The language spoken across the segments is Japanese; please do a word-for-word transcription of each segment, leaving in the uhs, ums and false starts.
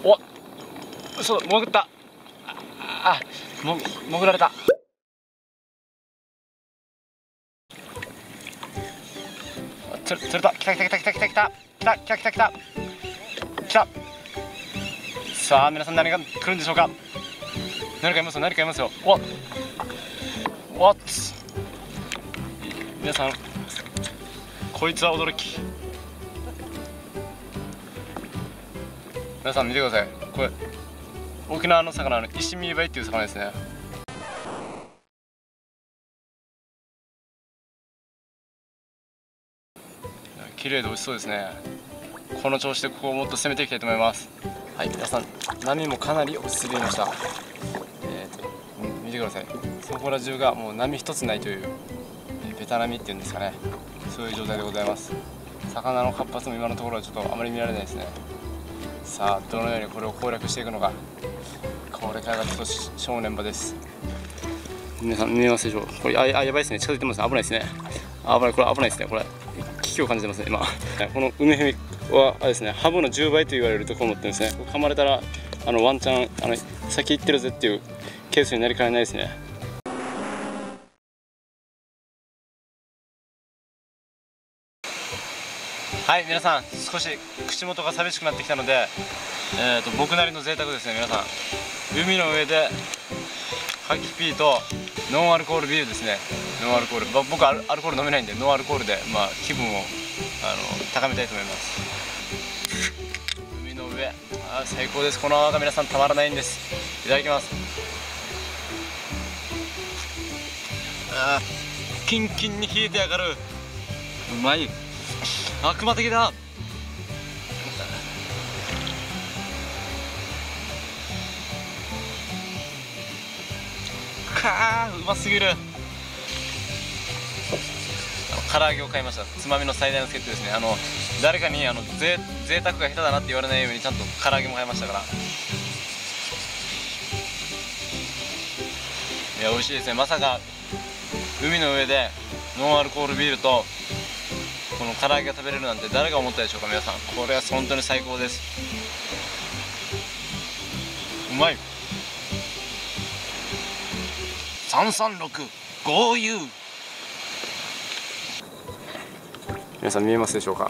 おっ、そう潜った。ああ、も潜られた。釣れた。来た来た来た来た来た来た来た来た来た来た来た。さあ皆さん、何が来るんでしょうか。何かいますよ、何かいますよ。おっおっ、皆さん、こいつは驚き。皆さん見てください。これ沖縄の魚のイシミーバイっていう魚ですね。綺麗で美味しそうですね。この調子でここをもっと攻めていきたいと思います。はい、皆さん、波もかなり落ち着いてきました。えーと見てください。そこら中がもう波一つないという、えー、ベタ波っていうんですかね、そういう状態でございます。魚の活発も今のところはちょっとあまり見られないですね。さあどのようにこれを攻略していくのか、これからがちょっと正念場です。皆さん見えますでしょう。これああやばいですね、近づいてますね。危ないですね。危ない、これ危ないですね。これ危機を感じてますね今。このウメヘミはあれですね、ハブのじゅうばいと言われるところを持ってるんですね。噛まれたらあのワンチャンあの先行ってるぜっていうケースになりかねないですね。はい、皆さん、少し口元が寂しくなってきたので、えー、と僕なりの贅沢ですね。皆さん、海の上でカキピーとノンアルコールビールですね。ノンアルコール、僕アルアルコール飲めないんでノンアルコールで、まあ、気分をあの高めたいと思います。海の上、あー最高です。この泡が皆さんたまらないんです。いただきます。あーキンキンに冷えてやがる。うまい。悪魔的だ。かーうますぎる。唐揚げを買いました。つまみの最大の助っ人ですね。あの誰かにあのぜ贅沢が下手だなって言われないようにちゃんと唐揚げも買いましたから。いや美味しいですね。まさか海の上でノンアルコールビールとこの唐揚げが食べれるなんて誰が思ったでしょうか。皆さん、これは本当に最高です。うまい。さんさんろく豪遊。皆さん見えますでしょうか。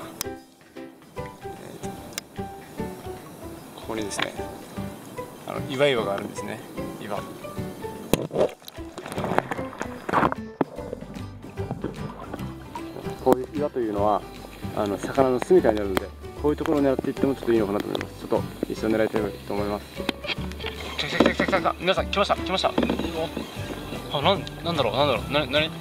えー、ここにですね、あの岩岩があるんですね。岩。こういう岩というのはあの魚の住みかになるので、こういうところを狙っていってもちょっといいのかなと思います。ちょっと一緒に狙いたいと思います。来た来た来た来た来た。皆さん来ました来ました。あ、なん、なんだろうなんだろうな、なに、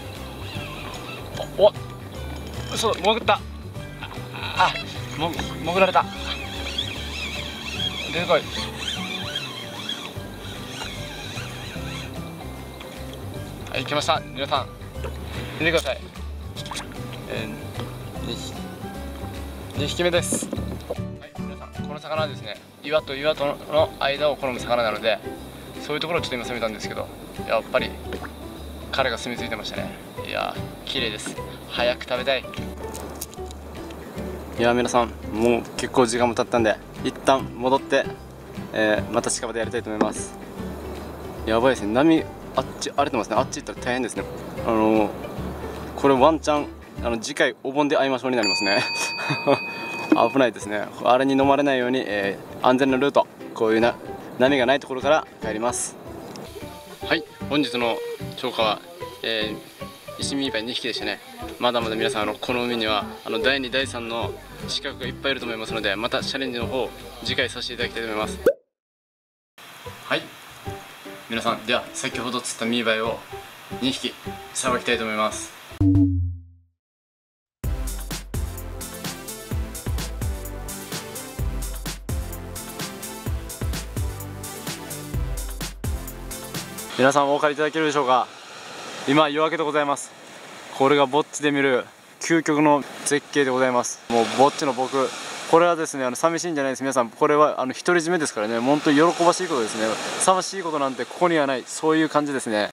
お、お、そう、潜った。あ、も、潜られた。出てこい。はい、来ました。皆さん見てください。えー、にひきにひきめです。はい、皆さん、この魚はですね、岩と岩との間を好む魚なので、そういうところをちょっと今攻めたんですけど、やっぱり彼が住み着いてましたね。いやー綺麗です。早く食べたい。いやー皆さん、もう結構時間も経ったんで一旦戻って、えー、また近場でやりたいと思います。やばいですね、波あっち荒れてますね。あっち行ったら大変ですね。あのー、これワンチャンあの次回お盆で会いましょうになりますね危ないですね。あれに飲まれないように、えー、安全なルート、こういうな波がないところから帰ります。はい、本日の釣果は、えー、イシミーバイにひきでしたね。まだまだ皆さん、あのこの海にはあのだいにだいさんの資格がいっぱいいると思いますので、またチャレンジの方次回させていただきたいと思います。はい、皆さん、では先ほど釣ったミーバイをにひきさばきたいと思います。皆さんお分かりいただけるでしょうか。今夜明けでございます。これがぼっちで見る究極の絶景でございます。もうぼっちの僕、これはですね、あの寂しいんじゃないです。皆さん、これはあの独り占めですからね。本当に喜ばしいことですね。寂しいことなんてここにはない、そういう感じですね。